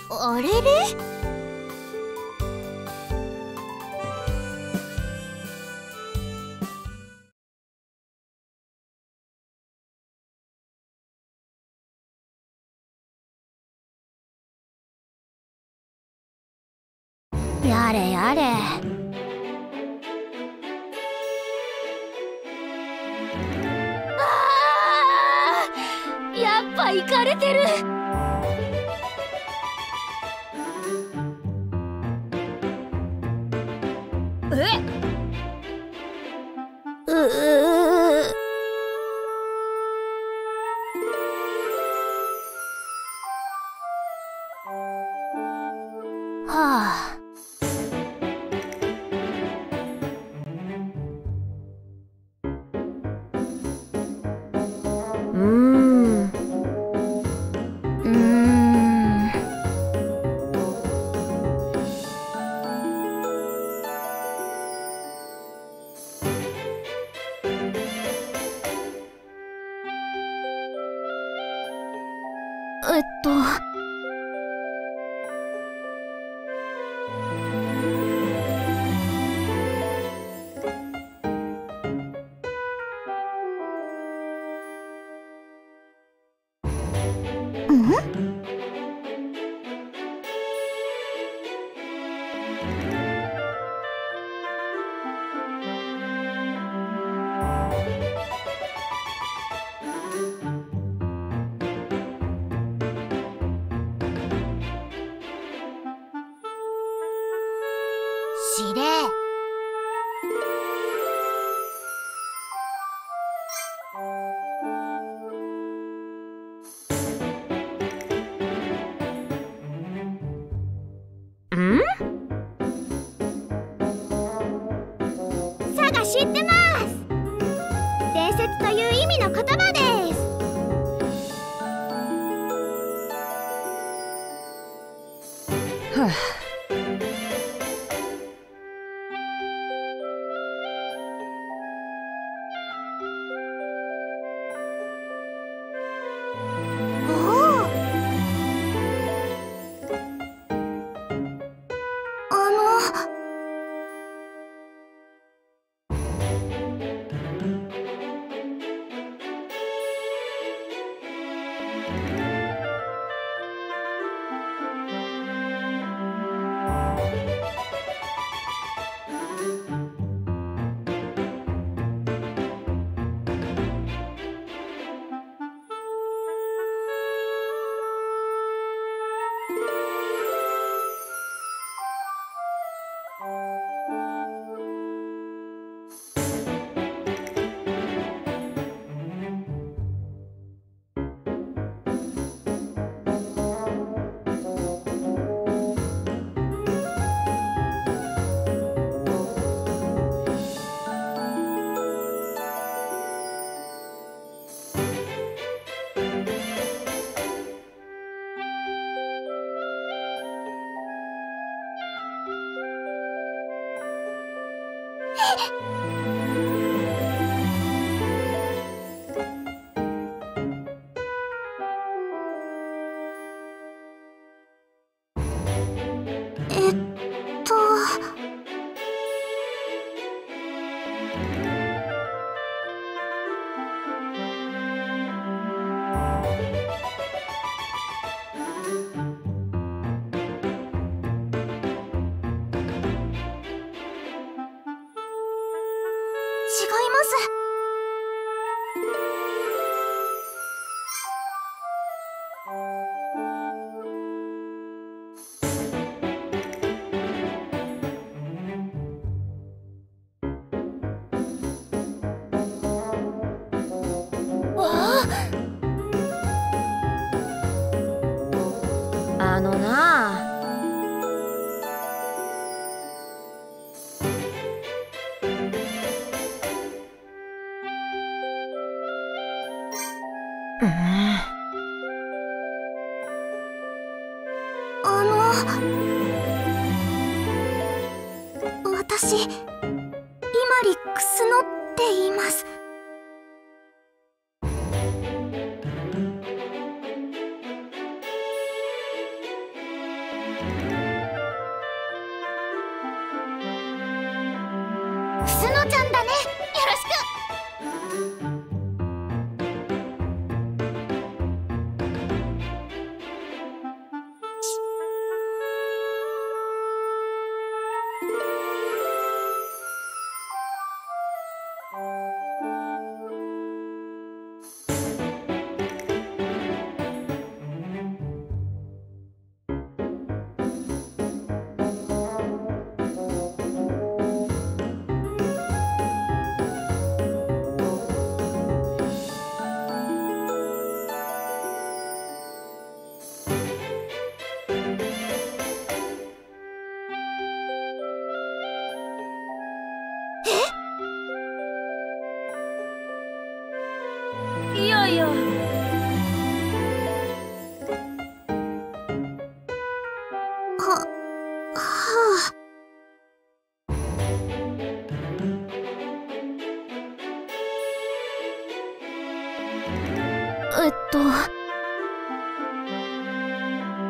あれれ。やれやれ。やっぱイカれてる。はあ。えっと。指令。さが知ってます。伝説という意味の言葉です。はあ。違います。あのなあ。私、イマリックスノって言います。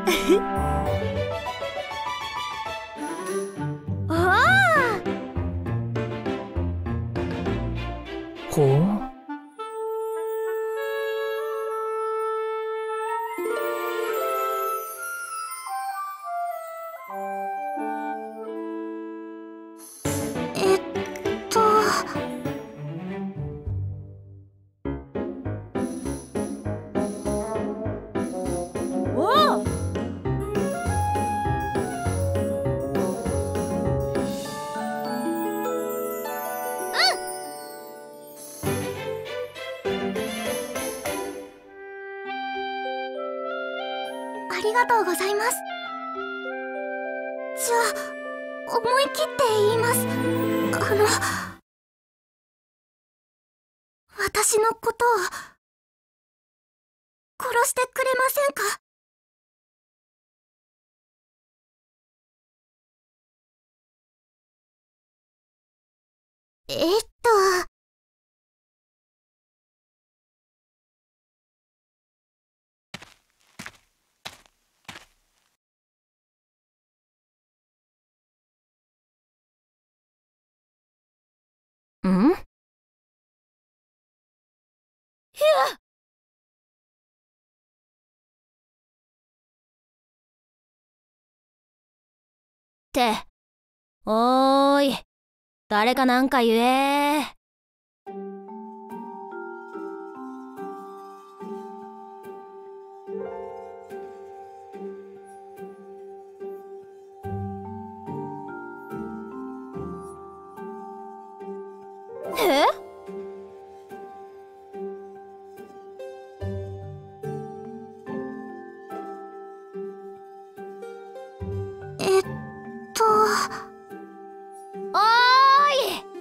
おー。 ほう。 ありがとうございます。じゃあ、思い切って言います。私のことを殺してくれませんか？えっとん？って、おーい、誰かなんか言えー。え？おーい。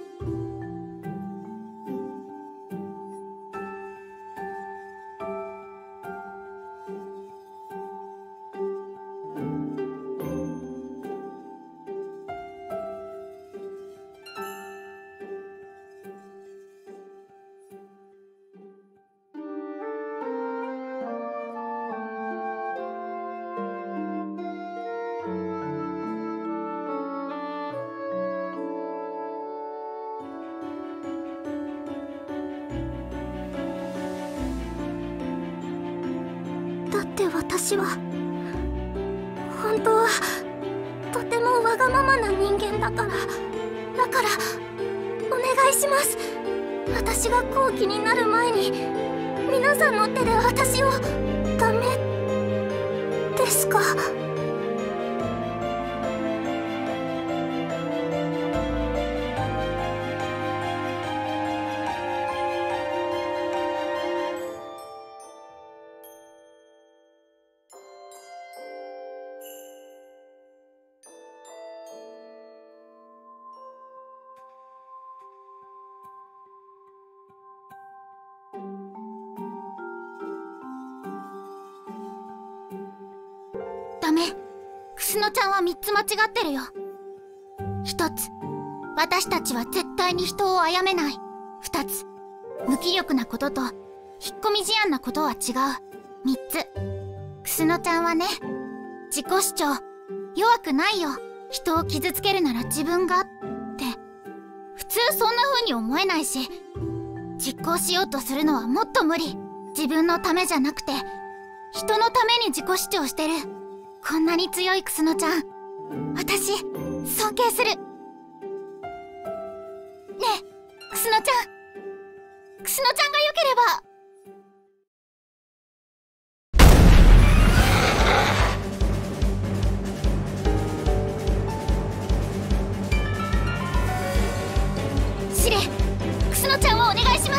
だって私は本当はとてもわがままな人間だからお願いします。私が好奇になる前に皆さんの手で私を。ダメですか？ ダメ。クスノちゃんは3つ間違ってるよ。1つ、私たちは絶対に人を殺めない。2つ、無気力なことと引っ込み思案なことは違う。3つ、クスノちゃんはね、自己主張弱くないよ。人を傷つけるなら自分がって普通そんな風に思えないし、実行しようとするのはもっと無理。自分のためじゃなくて人のために自己主張してる。こんなに強いクスノちゃん、私尊敬する。ねえクスノちゃんが良ければ。司令、クスノちゃんをお願いします。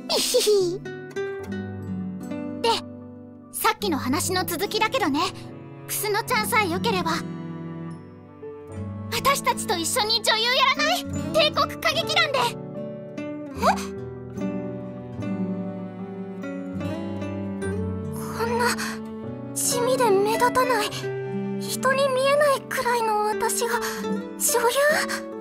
いひひ。で、さっきの話の続きだけどね、クスノちゃんさえよければ私たちと一緒に女優やらない？帝国歌劇団で。 こんな地味で目立たない、人に見えないくらいの私が女優？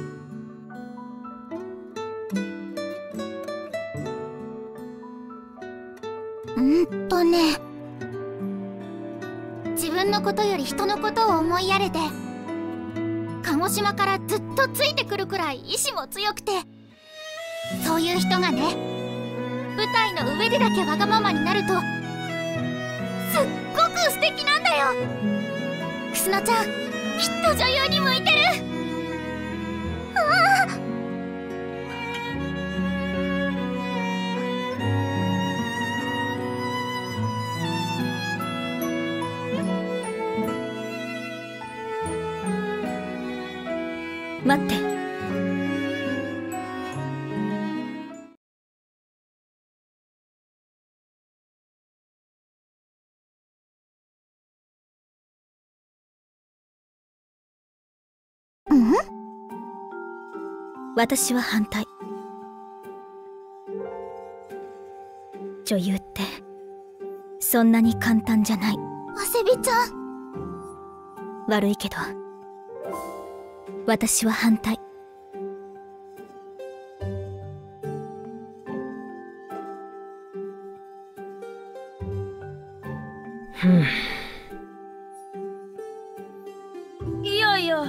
自分のことより人のことを思いやれて、鹿児島からずっとついてくるくらい意志も強くて、そういう人がね、舞台の上でだけわがままになるとすっごく素敵なんだよ。クスノちゃん、きっと女優に向いてる。 待って。私は反対。女優ってそんなに簡単じゃない。 アセビちゃん。 悪いけど私は反対。いやいや、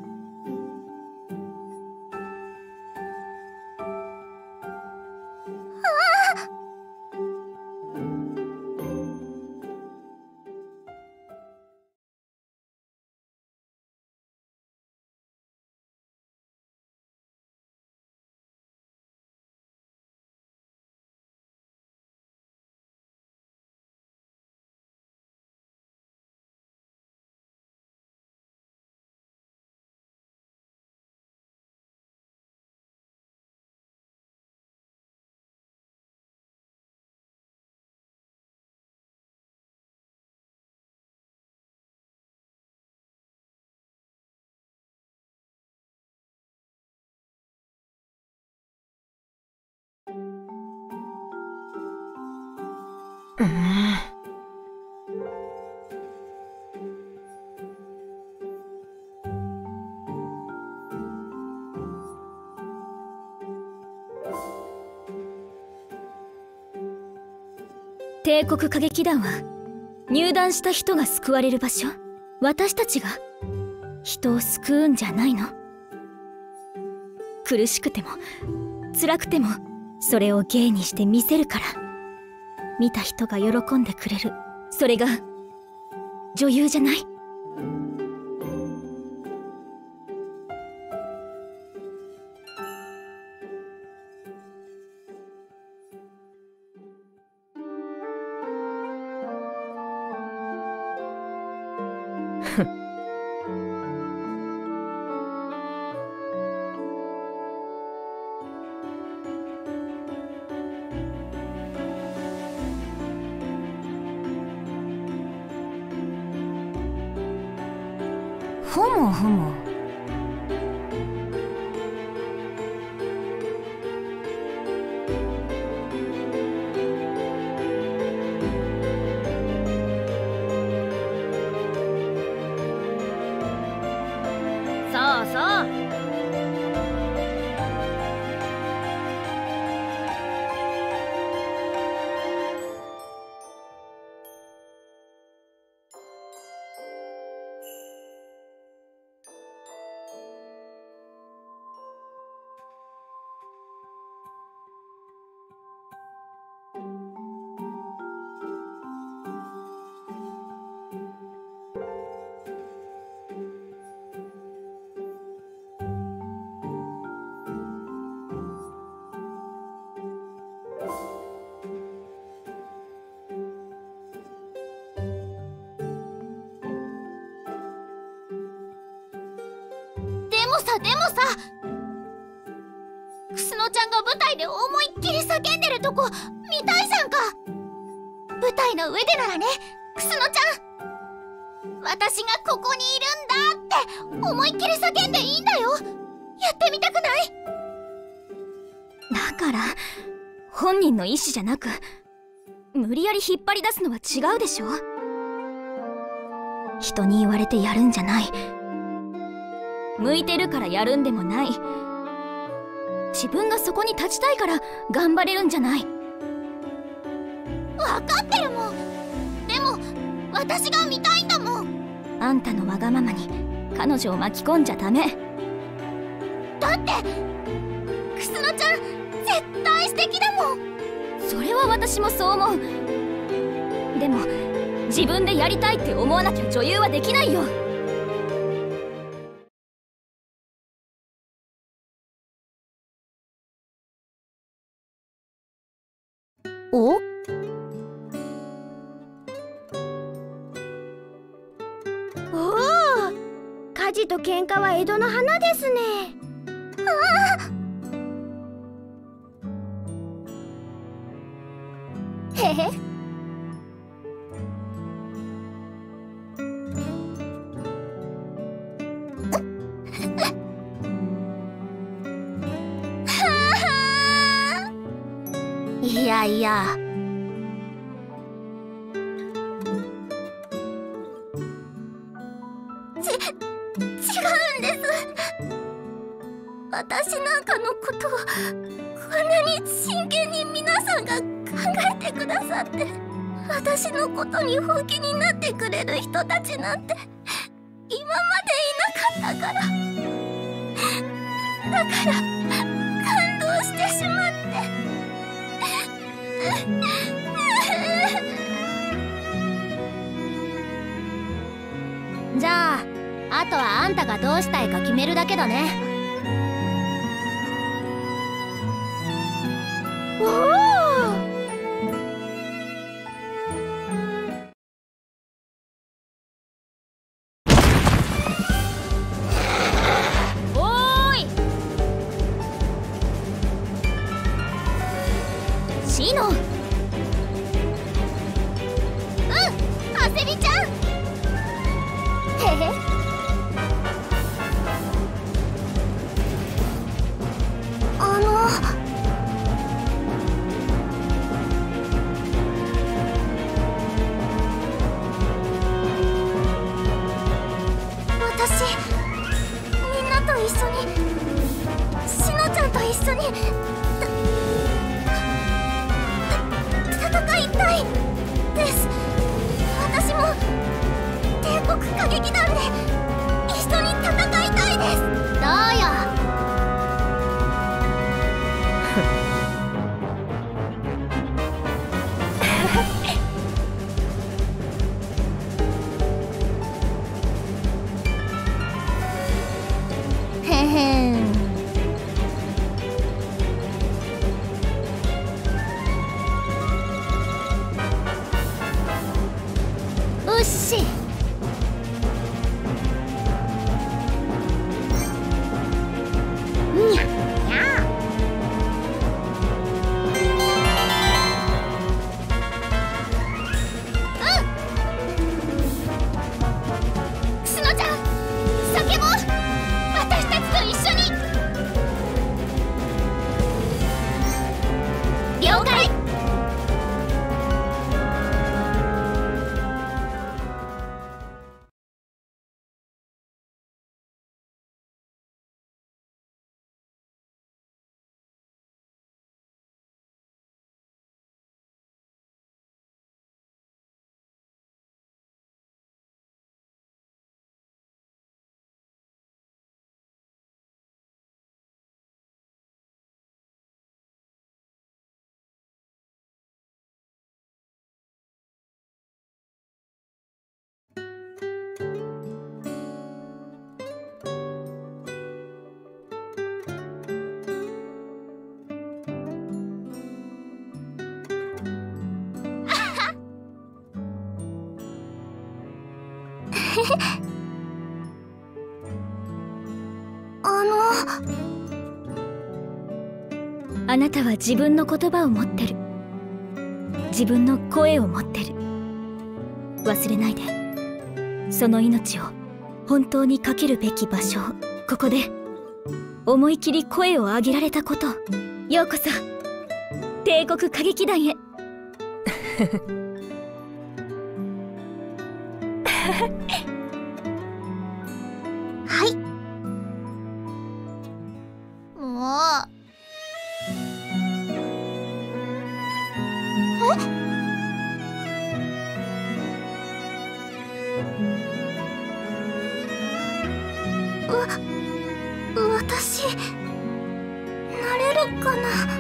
帝国歌劇団は入団した人が救われる場所。私たちが人を救うんじゃないの？苦しくても辛くてもそれを芸にして見せるから、見た人が喜んでくれる。それが女優じゃない？ふむふむ。そうそう。 でもさ、クスノちゃんが舞台で思いっきりさ、 叫んでるとこ見たいさんか。舞台の上でならね、クスノちゃん。私がここにいるんだって思いっきり叫んでいいんだよ。やってみたくない？ だから本人の意思じゃなく無理やり引っ張り出すのは違うでしょ。人に言われてやるんじゃない。向いてるからやるんでもない。自分がそこに立ちたいから頑張れるんじゃない。 分かってるもん。でも私が見たいんだもん。 あんたのわがままに彼女を巻き込んじゃダメ。 だってクスノちゃん絶対素敵だもん。 それは私もそう思う。でも自分でやりたいって思わなきゃ女優はできないよ。 お？ 火事と喧嘩は江戸の花ですね。へへ。いやいや。違うんです。私なんかのことをこんなに真剣に皆さんが考えてくださって、私のことに本気になってくれる人たちなんて今までいなかったから。だから感動してしまって。 じゃあ、あとはあんたがどうしたいか決めるだけだね。 おーいシノ。 アセリちゃん。へへ。 私みんなと一緒に、しのちゃんと一緒に戦いたいです。私も帝国歌劇団で一緒に戦いたいです。 どうよ。へへん。うっし。にゃにゃ。クスノちゃん、叫ぼう。私たちと一緒に。了解。 ああなたは自分の言葉を持ってる。自分の声を持ってる。忘れないで。その命を本当にかけるべき場所を、ここで思い切り声を上げられたこと。ようこそ帝国歌劇団へ。 はい。もう。 私なれるかな。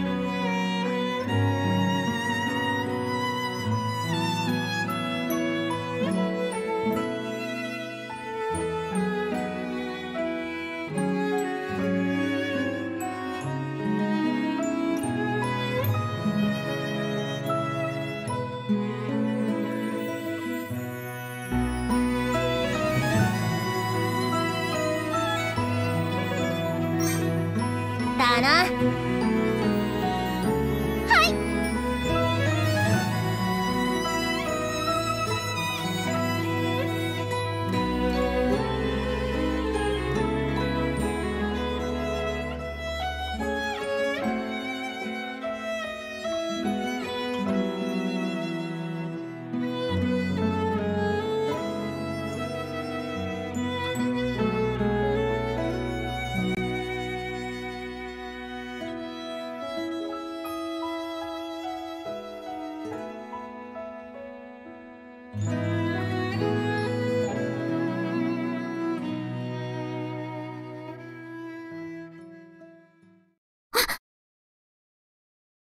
だな。はい。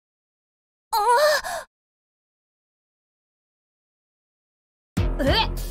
え？